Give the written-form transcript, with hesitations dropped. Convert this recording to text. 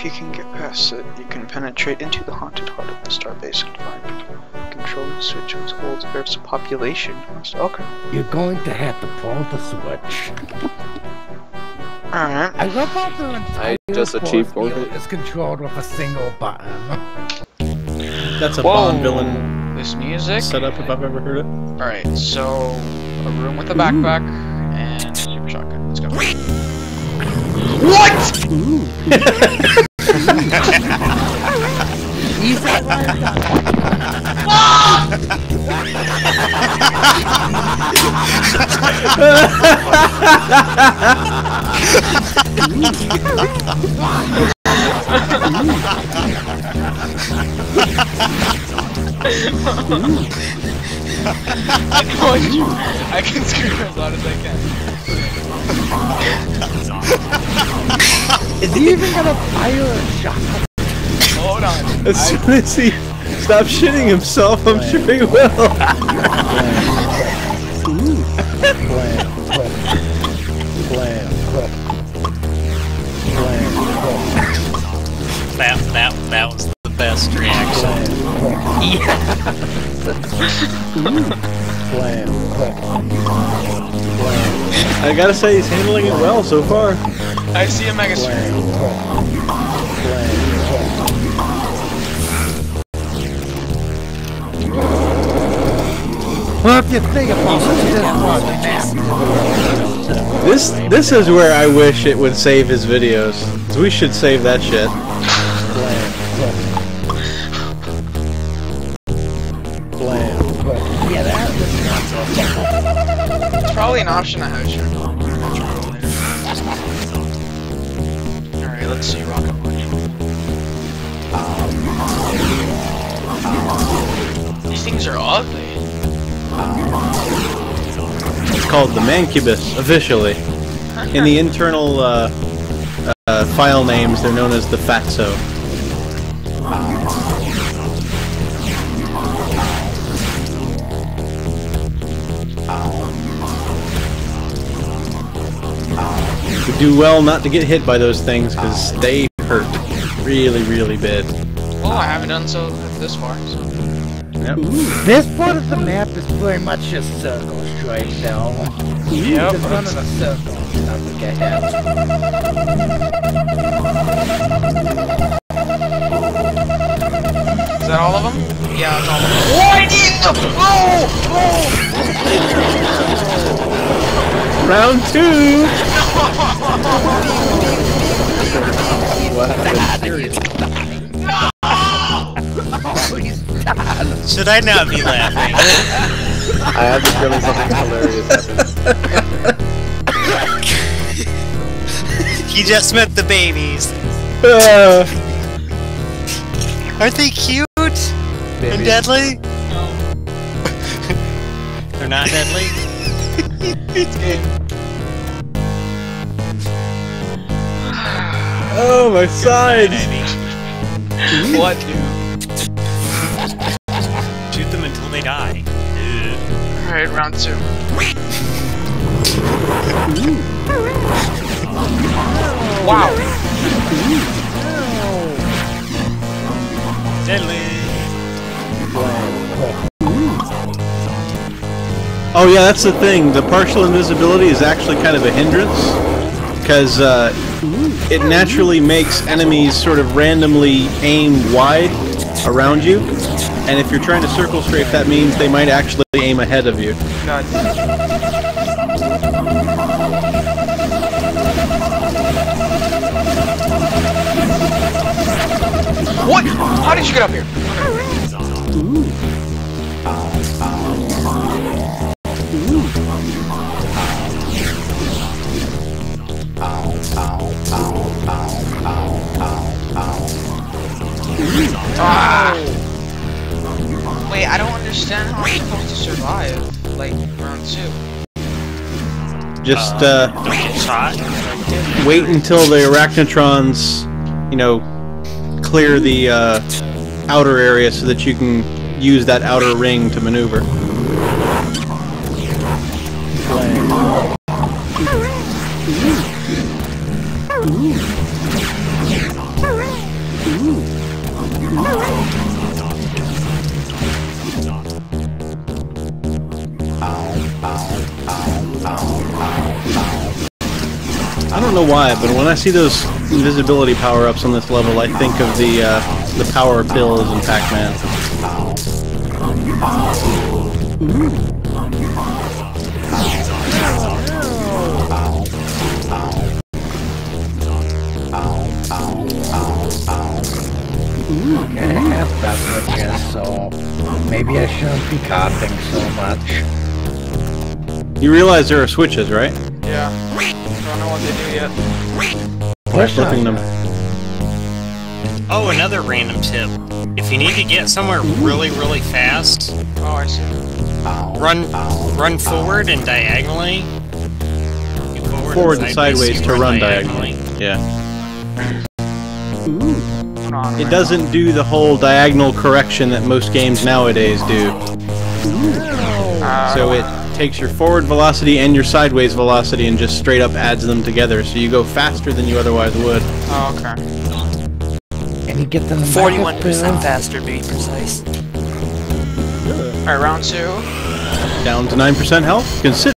If you can get past it, you can penetrate into the haunted heart of the Starbase environment. Control the switch which holds Earth's population. Okay. You're going to have to pull the switch. Alright. I love how the entire just achieved orbit. is controlled with a single button. That's a Bond villain This music. setup if I've ever heard it. Alright, so a room with a backpack and super shotgun. Let's go. What? I can scream as loud as I can. Is he even gonna fire a shot? Hold on. As soon as he stops shitting himself, I'm sure he will. That was the best reaction. I gotta say, he's handling it well so far. I see a mega screen. Well, if you think about it, This is where I wish it would save his videos. We should save that shit. It's probably an option I have sure. Alright, let's see rocket launch. These things are ugly. It's called the Mancubus, officially. In the internal file names, they're known as the Fatso. We do well not to get hit by those things, because they hurt really, really bad. Well, I haven't done so this far, so. Yep. this part of the map is very much just circles right now. Yep. Just running a circle, not to get hit. Is that all of them? Yeah, it's all of them. What in the... Round 2! What happened? Should I not be laughing? I have the feeling something hilarious happened. He just met the babies. Aren't they cute? And deadly? They're not deadly? It's game. Oh, my side! What, dude? Shoot them until they die. Alright, round 2. Wow! Deadly. Oh yeah, that's the thing. The partial invisibility is actually kind of a hindrance, because it naturally makes enemies sort of randomly aim wide around you, and if you're trying to circle strafe, that means they might actually aim ahead of you. God. What? How did you get up here? Ah! Wait, I don't understand how I'm supposed to survive, like, round 2. Just Don't get shot. wait until the Arachnotrons, you know, clear the outer area so that you can use that outer ring to maneuver. don't know why, but when I see those invisibility power-ups on this level, I think of the power pills in Pac-Man. Okay, that's beverages, so maybe I shouldn't be coughing so much. You realize there are switches, right? Yeah. Don't know what they do yet. By flipping them. Oh, another random tip. If you need to get somewhere really, really fast, Oh, I see. run forward and diagonally. Forward and sideways to run diagonally. Yeah. Hold on, It doesn't do the whole diagonal correction that most games nowadays do. So it takes your forward velocity and your sideways velocity and just straight up adds them together, so you go faster than you otherwise would. Oh, okay. And you get them 41% faster, to be precise. Alright, round 2. Down to 9% health. Consider